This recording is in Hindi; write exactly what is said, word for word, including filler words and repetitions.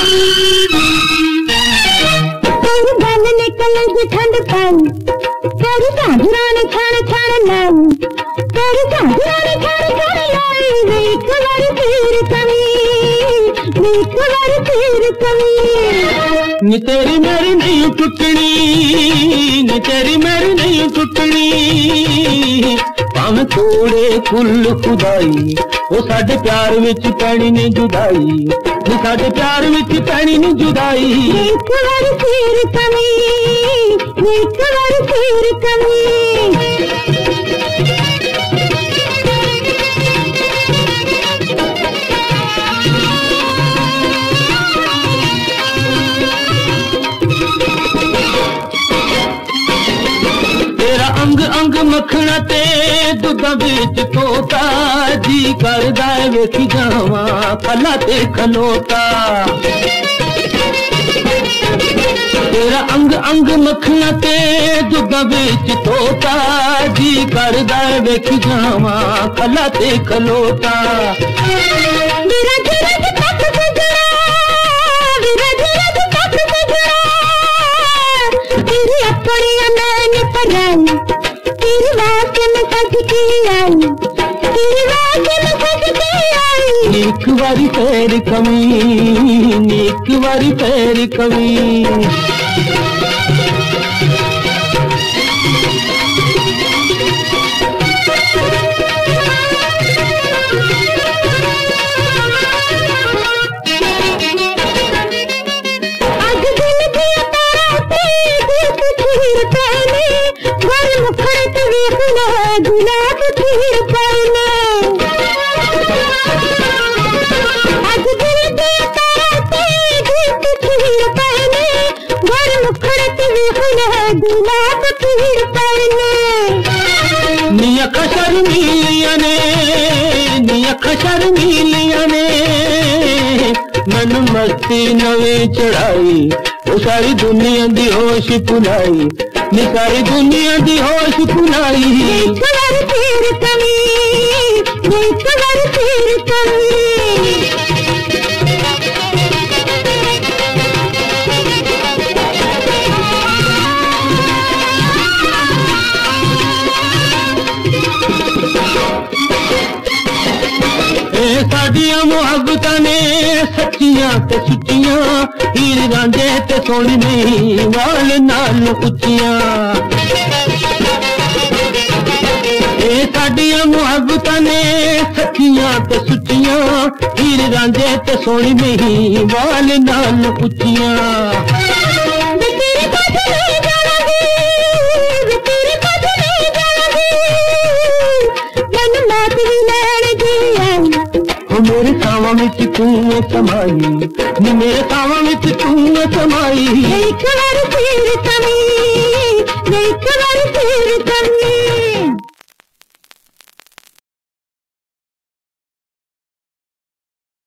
ठंड पाई तेरी झांझरा ने छाने छाने लाई तेरी झांझरा ने छाने छाने लाई एक बार फिर कभी एक बार फिर कभी नी तेरी मेरी नहीं टुटनी नी तेरी मेरी नहीं टुटनी भावे थोड़े कुल खुदाई वो साडे प्यार विच पैनी नहीं जुदाई नी साडे प्यार विच पैनी नहीं जुदाई एक बार फिर कभी एक बार फिर कभी तेरा अंग अंग मखना ते दुधा बिच तोता जी करदा वेखी जावा फला ते खलोता तेरा अंग अंग मखना ते दुधा बिच तोता जी करदा वेखी जावा फला ते खलोता तेरी बात में सच की आई तेरी बात में सच की आई एक बारी पैर कमी एक बारी पैर कमी गुलाब खीर पाने आज दिल दे ताते धूप खीर पाने घर मुखड़त विखुला गुलाब खीर पाने निया खशर मिलिया ने निया खशर मिलिया ने मन मस्ती नवे चढ़ाई वो सारी दुनिया दी होश भुलाई नी सारी दुनिया दी होश भुलाई एक बार फिर कभी एक बार फिर कभी साडिया मुहब्बतां ने सच्चियां ते सुच्चियां हीर रांझे ते सोहणी वाल नाल उच्चियां ए साडिया मुहब्बतां ने सच्चियां ते सुच्चियां हीर रांझे ते सोहणी वाल नाल उच्चियां मेरे सावा विच तू समाई नी मेरे सावा विच तू समाई एक बार फिर कभी